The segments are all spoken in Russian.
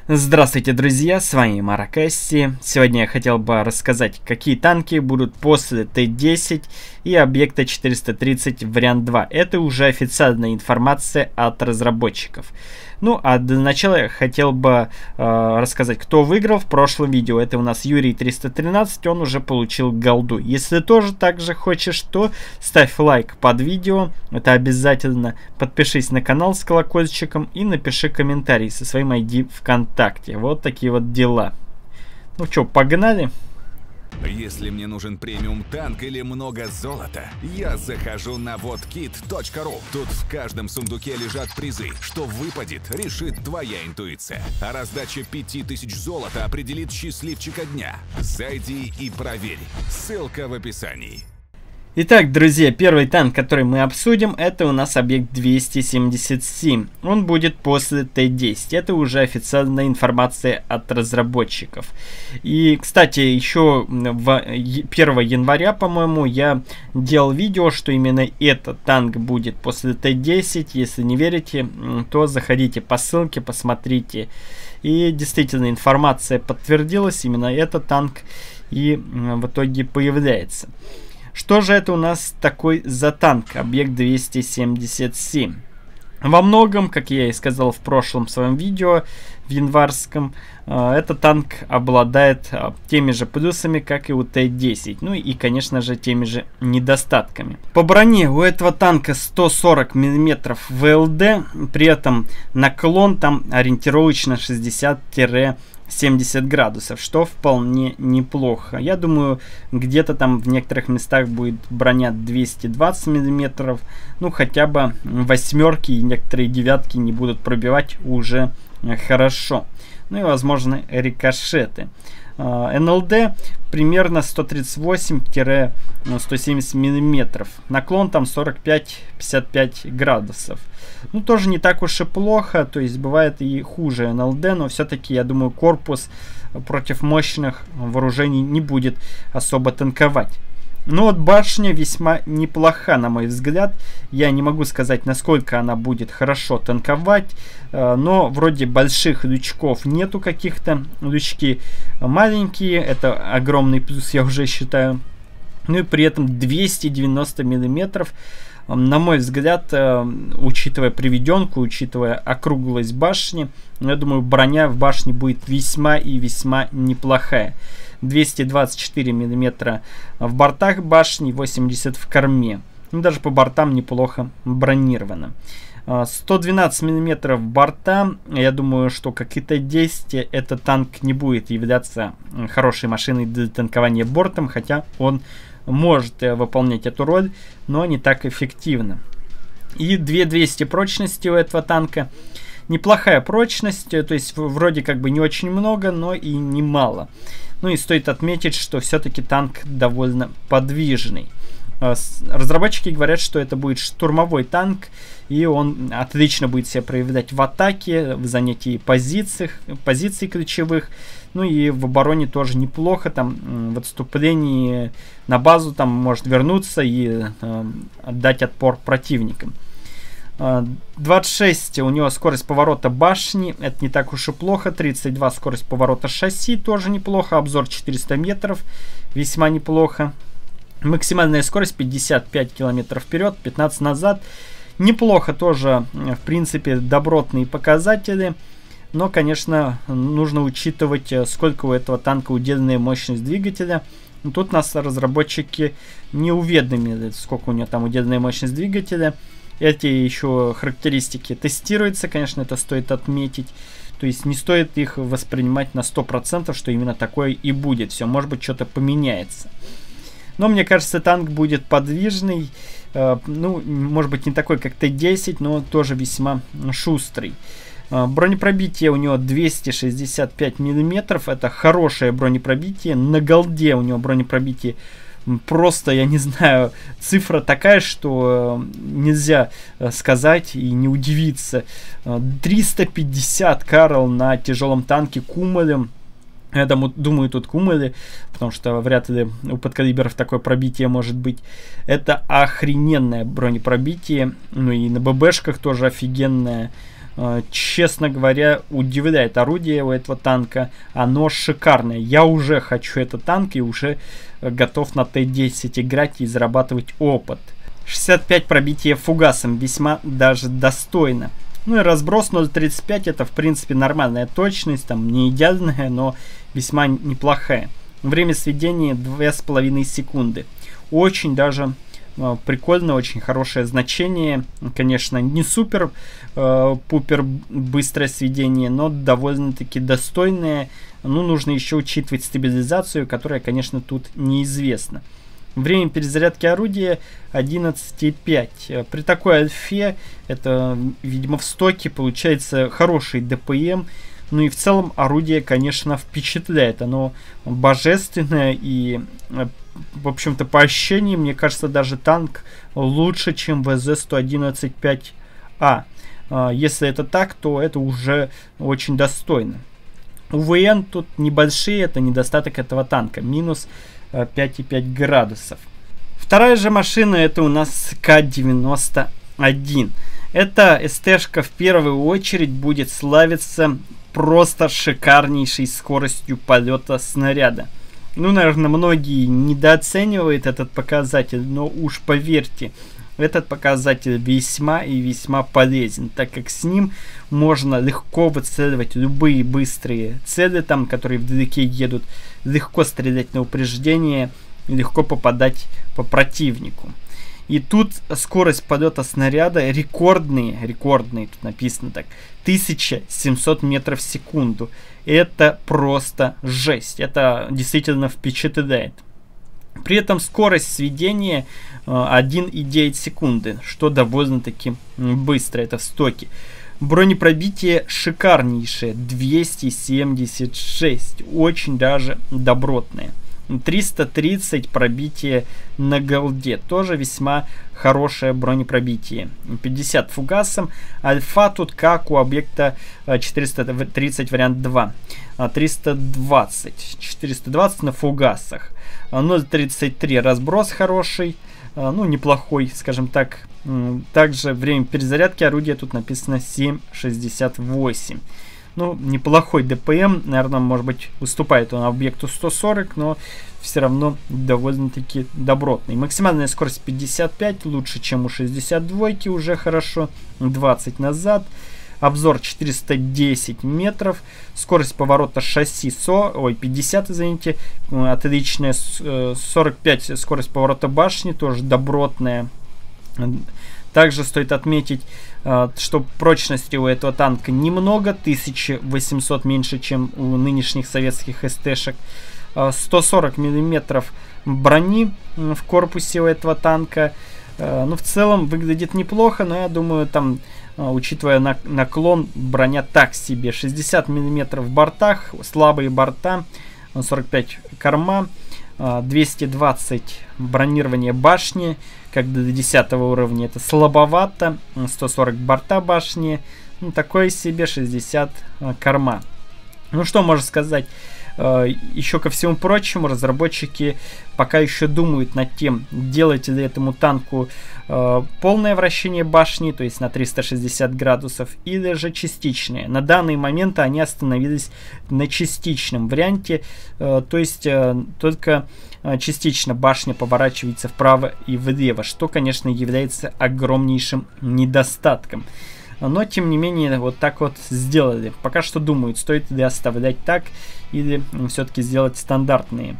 Здравствуйте, друзья, с вами Маракасси. Сегодня я хотел бы рассказать, какие танки будут после Т-10 и объекта 430 вариант 2. Это уже официальная информация от разработчиков. Ну, а для начала я хотел бы рассказать, кто выиграл в прошлом видео. Это у нас Юрий 313, он уже получил голду. Если тоже так же хочешь, то ставь лайк под видео, это обязательно. Подпишись на канал с колокольчиком и напиши комментарий со своим ID ВКонтакте. Вот такие вот дела. Ну что, погнали? Если мне нужен премиум танк или много золота, я захожу на whatkit.ru. Тут в каждом сундуке лежат призы. Что выпадет, решит твоя интуиция. А раздача 5000 золота определит счастливчика дня. Зайди и проверь. Ссылка в описании. Итак, друзья, первый танк, который мы обсудим, это у нас объект 277. Он будет после Т-10. Это уже официальная информация от разработчиков. И, кстати, еще 1 января, по-моему, я делал видео, что именно этот танк будет после Т-10. Если не верите, то заходите по ссылке, посмотрите. И действительно, информация подтвердилась. Именно этот танк и в итоге появляется. Что же это у нас такой за танк, объект 277? Во многом, как я и сказал в прошлом своем видео, в январском, этот танк обладает теми же плюсами, как и у Т-10. Ну и, конечно же, теми же недостатками. По броне у этого танка 140 мм ВЛД, при этом наклон там ориентировочно 60-70 градусов, что вполне неплохо. Я думаю, где-то там в некоторых местах будет броня 220 мм, ну хотя бы восьмерки и некоторые девятки не будут пробивать уже хорошо. Ну и возможно рикошеты. НЛД примерно 138-170 мм. Наклон там 45-55 градусов. Ну, тоже не так уж и плохо. То есть, бывает и хуже НЛД. Но все-таки, я думаю, корпус против мощных вооружений не будет особо танковать. Но вот башня весьма неплоха, на мой взгляд. Я не могу сказать, насколько она будет хорошо танковать. Но вроде больших лючков нету каких-то. Лючки маленькие. Это огромный плюс, я уже считаю. Ну и при этом 290 миллиметров. На мой взгляд, учитывая приведенку, учитывая округлость башни, я думаю, броня в башне будет весьма и весьма неплохая. 224 мм в бортах башни, 80 в корме. Ну, даже по бортам неплохо бронировано. 112 мм борта. Я думаю, что как и Т-10, этот танк не будет являться хорошей машиной для танкования бортом, хотя он может выполнять эту роль, но не так эффективно. И 2200 прочности у этого танка. Неплохая прочность, то есть вроде как бы не очень много, но и не мало. Ну и стоит отметить, что все-таки танк довольно подвижный. Разработчики говорят, что это будет штурмовой танк, и он отлично будет себя проявлять в атаке, в занятии позиций ключевых. Ну и в обороне тоже неплохо, там в отступлении на базу там может вернуться и отдать отпор противникам. 26 у него скорость поворота башни, это не так уж и плохо. 32 скорость поворота шасси, тоже неплохо. Обзор 400 метров, весьма неплохо. Максимальная скорость 55 км вперед, 15 назад. Неплохо тоже, в принципе, добротные показатели. Но, конечно, нужно учитывать, сколько у этого танка удельная мощность двигателя. Тут нас разработчики не уведомили, сколько у него там удельная мощность двигателя. Эти еще характеристики тестируются, конечно, это стоит отметить. То есть не стоит их воспринимать на 100%, что именно такое и будет. Все, может быть, что-то поменяется. Но мне кажется, танк будет подвижный. Ну, может быть, не такой, как Т-10, но тоже весьма шустрый. Бронепробитие у него 265 мм. Это хорошее бронепробитие. На голде у него бронепробитие просто, я не знаю, цифра такая, что нельзя сказать и не удивиться. 350 Карл на тяжелом танке Кумалем. Я думаю, тут Кумали, потому что вряд ли у подкалиберов такое пробитие может быть. Это охрененное бронепробитие. Ну и на ББшках тоже офигенное. честно говоря, удивляет орудие у этого танка. Оно шикарное. Я уже хочу этот танк и уже готов на Т-10 играть и зарабатывать опыт. 65 пробития фугасом, весьма даже достойно. Ну и разброс 0.35, это в принципе нормальная точность, там не идеальная, но весьма неплохая. Время сведения 2,5 секунды. Очень даже прикольно, очень хорошее значение. Конечно, не супер-пупер быстрое сведение, но довольно-таки достойное. Ну, нужно еще учитывать стабилизацию, которая, конечно, тут неизвестна. Время перезарядки орудия 11,5. При такой альфе, это, видимо, в стоке, получается хороший ДПМ. Ну и в целом орудие, конечно, впечатляет. Оно божественное и, в общем-то, по ощущениям, мне кажется, даже танк лучше, чем ВЗ-111-5А. Если это так, то это уже очень достойно. УВН тут небольшие, это недостаток этого танка. Минус 5,5 градусов. Вторая же машина, это у нас К-91. Эта СТ-шка в первую очередь будет славиться просто шикарнейшей скоростью полета снаряда. Ну, наверное, многие недооценивают этот показатель, но уж поверьте, этот показатель весьма и весьма полезен, так как с ним можно легко выцеливать любые быстрые цели, там, которые вдалеке едут, легко стрелять на упреждение, легко попадать по противнику. И тут скорость полета снаряда рекордные, тут написано так, 1700 метров в секунду. Это просто жесть, это действительно впечатляет. При этом скорость сведения 1,9 секунды, что довольно-таки быстро, это в стоке. Бронепробитие шикарнейшее, 276, очень даже добротное. 330 пробитие на голде, тоже весьма хорошее бронепробитие. 50 фугасом, альфа тут как у объекта 430 вариант 2. 420 на фугасах. 0.33 разброс хороший, ну неплохой, скажем так. Также время перезарядки орудия тут написано 7.68. Ну, неплохой ДПМ, наверное, может быть, уступает он объекту 140, но все равно довольно-таки добротный. Максимальная скорость 55, лучше, чем у 62, уже хорошо. 20 назад. Обзор 410 метров. Скорость поворота шасси 50, извините. Отличная. 45 скорость поворота башни, тоже добротная. Также стоит отметить, что прочности у этого танка немного, 1800 меньше, чем у нынешних советских СТ-шек. 140 миллиметров брони в корпусе у этого танка. Ну, в целом выглядит неплохо, но я думаю, там, учитывая наклон, броня так себе. 60 миллиметров в бортах, слабые борта, 45 корма. 220 бронирование башни, как до 10 уровня, это слабовато. 140 борта башни, ну, такое себе, 60 корма. Ну что можно сказать, еще ко всему прочему, разработчики пока еще думают над тем, делать ли этому танку полное вращение башни, то есть на 360 градусов, или же частичное. На данный момент они остановились на частичном варианте, то есть только частично башня поворачивается вправо и влево, что, конечно, является огромнейшим недостатком. Но, тем не менее, вот так вот сделали. Пока что думают, стоит ли оставлять так, или все-таки сделать стандартные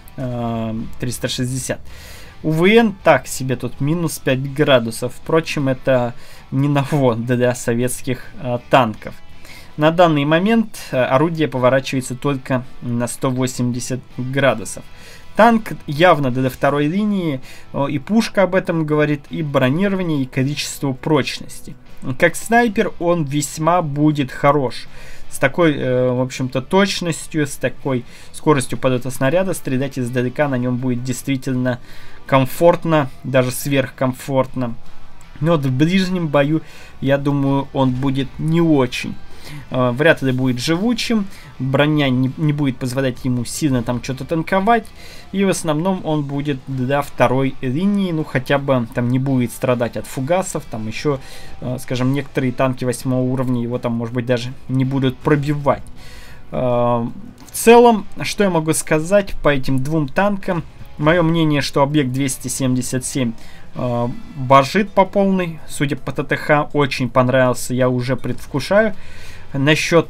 360. УВН так себе, тут минус 5 градусов. Впрочем, это не ново для советских танков. На данный момент орудие поворачивается только на 180 градусов. Танк явно для второй линии, и пушка об этом говорит, и бронирование, и количество прочности. Как снайпер он весьма будет хорош. С такой, в общем-то, точностью, с такой скоростью полета снаряда стрелять издалека на нем будет действительно комфортно, даже сверхкомфортно. Но вот в ближнем бою, я думаю, он будет не очень. вряд ли будет живучим, броня не будет позволять ему сильно там что-то танковать, и в основном он будет для второй линии, ну хотя бы там не будет страдать от фугасов, там еще, скажем, некоторые танки 8 уровня его там, может быть, даже не будут пробивать. В целом, что я могу сказать по этим двум танкам? Мое мнение, что объект 277 божит по полной, судя по ТТХ, очень понравился, я уже предвкушаю. Насчет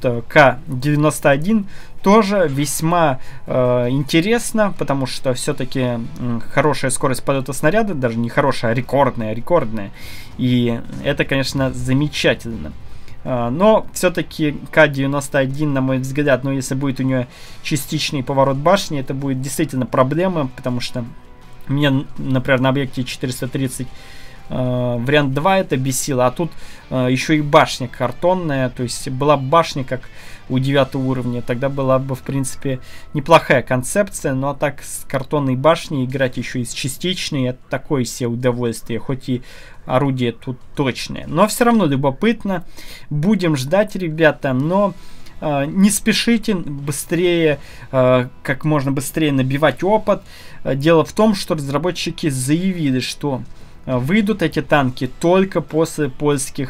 К-91 тоже весьма интересно, потому что все-таки хорошая скорость полета снаряда, даже не хорошая, а рекордная. И это, конечно, замечательно. Но все-таки К-91, на мой взгляд, если будет у нее частичный поворот башни, это будет действительно проблема, потому что мне, например, на объекте 430 вариант 2 это бесило, а тут еще и башня картонная, то есть была бы башня как у 9 уровня, тогда была бы, в принципе, неплохая концепция, но так с картонной башней играть еще и с частичной, это такое себе удовольствие, хоть и орудие тут точное, но все равно любопытно, будем ждать, ребята, но не спешите, быстрее, как можно быстрее набивать опыт. Дело в том, что разработчики заявили, что выйдут эти танки только после польской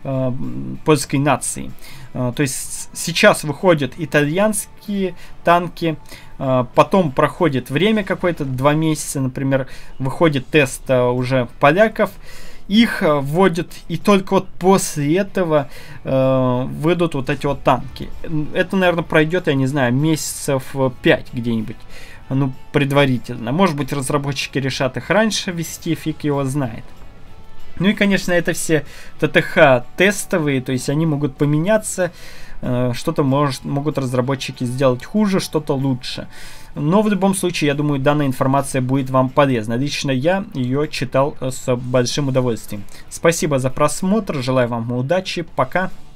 нации. То есть сейчас выходят итальянские танки, потом проходит время какое-то, 2 месяца, например, выходит тест уже поляков, их вводят, и только вот после этого выйдут вот эти вот танки. Это, наверное, пройдет, я не знаю, месяцев 5 где-нибудь. Ну, предварительно. Может быть, разработчики решат их раньше ввести, фиг его знает. Ну и, конечно, это все ТТХ тестовые, то есть они могут поменяться. Что-то могут разработчики сделать хуже, что-то лучше. Но в любом случае, я думаю, данная информация будет вам полезна. Лично я ее читал с большим удовольствием. Спасибо за просмотр, желаю вам удачи, пока.